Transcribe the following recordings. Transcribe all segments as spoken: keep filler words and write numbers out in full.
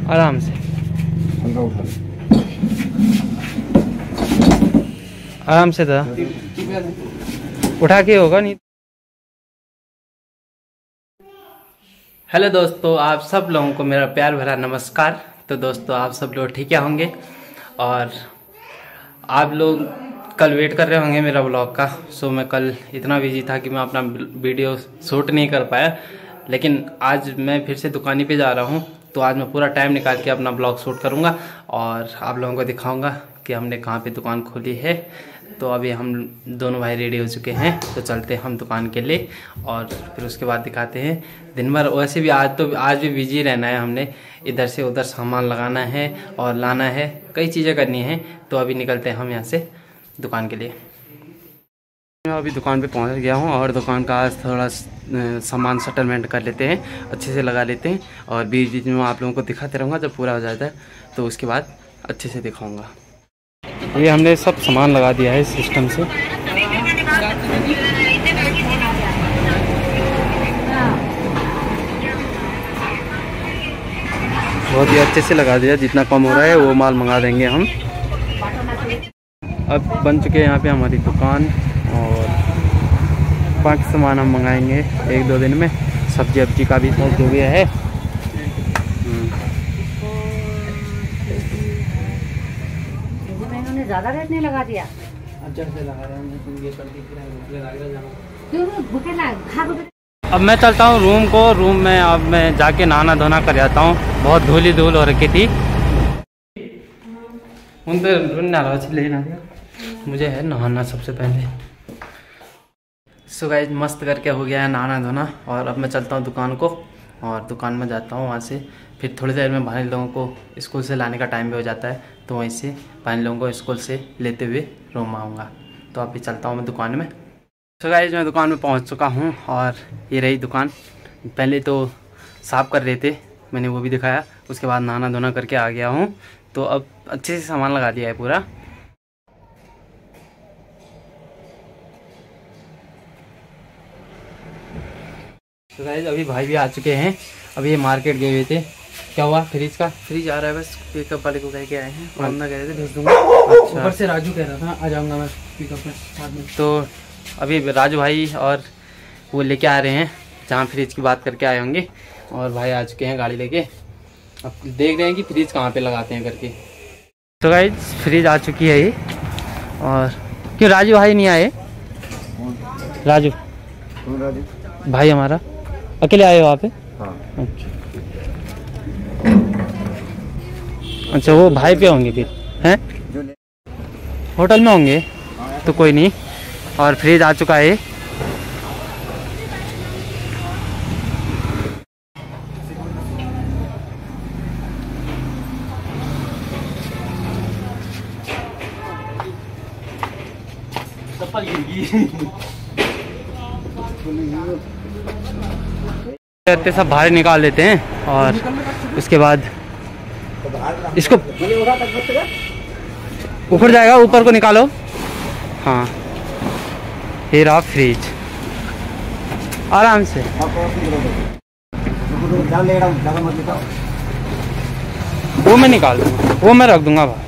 आराम से आराम से था, उठा के होगा नहीं। हेलो दोस्तों, आप सब लोगों को मेरा प्यार भरा नमस्कार। तो दोस्तों, आप सब लोग ठीक है होंगे और आप लोग कल वेट कर रहे होंगे मेरा ब्लॉग का। सो मैं कल इतना बिजी था कि मैं अपना वीडियो शूट नहीं कर पाया, लेकिन आज मैं फिर से दुकानी पे जा रहा हूँ। तो आज मैं पूरा टाइम निकाल के अपना ब्लॉग शूट करूँगा और आप लोगों को दिखाऊँगा कि हमने कहाँ पे दुकान खोली है। तो अभी हम दोनों भाई रेडी हो चुके हैं, तो चलते हैं हम दुकान के लिए और फिर उसके बाद दिखाते हैं। दिन भर वैसे भी आज तो आज भी बिजी रहना है, हमने इधर से उधर सामान लगाना है और लाना है, कई चीज़ें करनी है। तो अभी निकलते हैं हम यहाँ से दुकान के लिए। मैं अभी दुकान पे पहुँच गया हूँ और दुकान का आज थोड़ा सामान सेटलमेंट कर लेते हैं, अच्छे से लगा लेते हैं और बीच बीच में आप लोगों को दिखाते रहूँगा। जब पूरा हो जाता है तो उसके बाद अच्छे से दिखाऊँगा। ये हमने सब सामान लगा दिया है सिस्टम से। बहुत ही अच्छे से लगा दिया, जितना कम हो रहा है वो माल मंगा देंगे हम। अब बन चुके हैं यहाँ पे हमारी दुकान और बाकी सामान हम मंगाएंगे एक दो दिन में। सब्जी वब्जी का भी सब जो भी है। ज़्यादा रेट नहीं लगा दिया, अब मैं चलता हूँ रूम को। रूम में अब मैं जाके नहाना धोना कर जाता हूँ, बहुत धूली धूल हो रखी थी। उन पर लेना मुझे है नहाना सबसे पहले। सो गाइस, मस्त करके हो गया है नहाना धोना और अब मैं चलता हूँ दुकान को और दुकान में जाता हूँ। वहाँ से फिर थोड़ी देर में भाई लोगों को स्कूल से लाने का टाइम भी हो जाता है, तो वहीं से भाई लोगों को स्कूल से लेते हुए रूम आऊँगा। तो अभी चलता हूँ मैं दुकान में। सो गाइस, मैं दुकान में पहुँच चुका हूँ और ये रही दुकान। पहले तो साफ़ कर रहे थे, मैंने वो भी दिखाया। उसके बाद नहाना धोना करके आ गया हूँ, तो अब अच्छे से सामान लगा दिया है पूरा। तो गाइस, अभी भाई भी आ चुके हैं। अभी ये मार्केट गए हुए थे। क्या हुआ? फ्रिज का फ्रिज आ रहा है, बस पिकअप वाले को कह के आए हैं। मामला कह रहे थे भेज दूंगा। अच्छा, ऊपर से राजू कह रहा था आ जाऊंगा मैं पिकअप में साथ में। तो अभी राजू भाई और वो लेके आ रहे हैं जहाँ फ्रिज की बात करके आए होंगे, और भाई आ चुके हैं गाड़ी लेके। अब देख रहे हैं कि फ्रिज कहाँ पे लगाते हैं करके। तो गाइस, फ्रिज आ चुकी है ये। और क्यों राजू भाई नहीं आए? राजू राजू भाई हमारा अकेले आए हो वहाँ पे? हाँ। अच्छा अच्छा, वो भाई पे होंगे फिर हैं, होटल में होंगे। तो कोई नहीं। और फ्रिज आ चुका है। करते सब बाहर निकाल देते हैं और उसके बाद इसको ऊपर जाएगा, ऊपर को निकालो। हाँ, ये रहा फ्रिज। आराम से वो मैं निकाल दूँगा, वो मैं रख दूँगा भाई।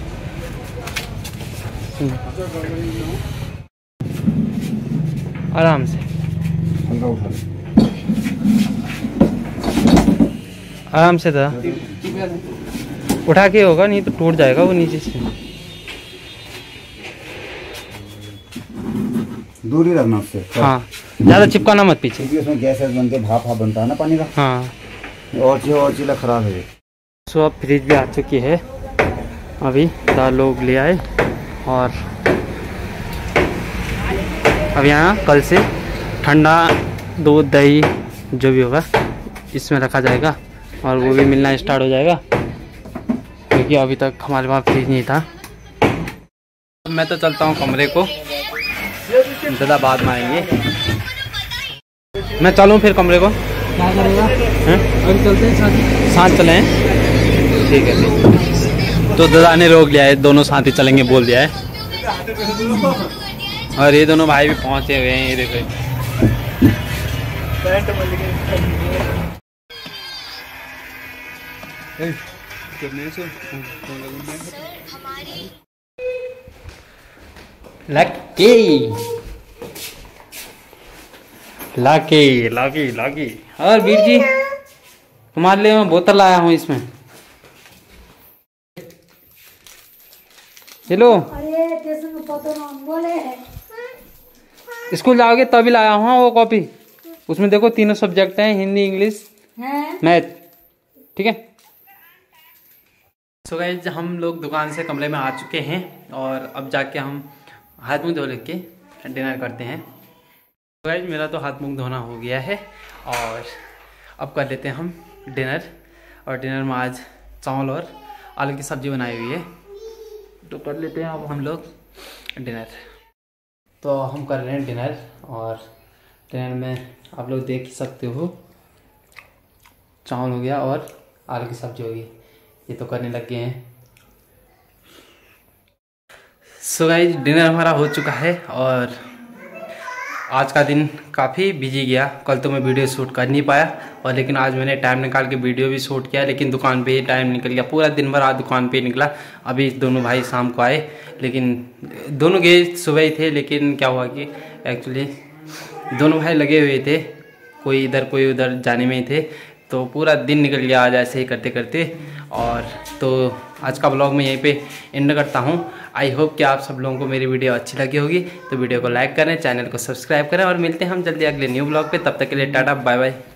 आराम से आराम से था, उठा के होगा नहीं तो टूट जाएगा वो नीचे से। दूर ही रखना उससे। हाँ, ज़्यादा चिपकाना मत पीछे, क्योंकि उसमें गैस बन के भाप भाप बनता है ना पानी का। हाँ, और चीज़ और चीज़ खराब है। सो अब फ्रिज भी आ चुकी है। अभी दाल लोग ले आए और अब यहाँ कल से ठंडा दूध दही जो भी होगा इसमें रखा जाएगा और वो भी मिलना स्टार्ट हो जाएगा, क्योंकि अभी तक हमारे पास फ्रिज नहीं था। मैं तो चलता हूँ कमरे को, ज़्यादा बाद में आएंगे। मैं चलूँ फिर कमरे को? क्या करेगा? अभी चलते हैं साथ साथ चलें। ठीक है, ठीक। तो दादा ने रोक लिया है, दोनों साथ ही चलेंगे बोल दिया है। और ये दोनों भाई भी पहुँचे हुए हैं, ये देखो। Lucky lucky lucky lucky. और वीर जी तुम्हारे लिए मैं बोतल लाया हूँ इसमें, चलो स्कूल जाओगे तभी लाया हूँ वो कॉपी। उसमें देखो तीनों सब्जेक्ट हैं, हिंदी इंग्लिश मैथ, ठीक है। सो गाइस हम लोग दुकान से कमरे में आ चुके हैं और अब जाके हम हाथ मुंह धो लेके डिनर करते हैं। तो गाइस मेरा तो हाथ मुंह धोना हो गया है और अब कर लेते हैं हम डिनर। और डिनर में आज चावल और आलू की सब्ज़ी बनाई हुई है, तो कर लेते हैं अब हम लोग डिनर। तो हम कर रहे हैं डिनर और डिनर में आप लोग देख सकते हो चावल हो गया और आलू की सब्ज़ी होगी, ये तो करने लग गए हैं। सो गाइस डिनर हमारा हो चुका है और आज का दिन काफ़ी बिजी गया। कल तो मैं वीडियो शूट कर नहीं पाया और लेकिन आज मैंने टाइम निकाल के वीडियो भी शूट किया, लेकिन दुकान पे ही टाइम निकल गया, पूरा दिन भर आज दुकान पे ही निकला। अभी दोनों भाई शाम को आए, लेकिन दोनों गए सुबह ही थे, लेकिन क्या हुआ कि एक्चुअली दोनों भाई लगे हुए थे, कोई इधर कोई उधर जाने में ही थे, तो पूरा दिन निकल गया आज ऐसे ही करते करते। और तो आज का ब्लॉग मैं यहीं पे एंड करता हूँ। आई होप कि आप सब लोगों को मेरी वीडियो अच्छी लगी होगी, तो वीडियो को लाइक करें, चैनल को सब्सक्राइब करें और मिलते हैं हम जल्दी अगले न्यू ब्लॉग पे। तब तक के लिए टाटा बाय बाय।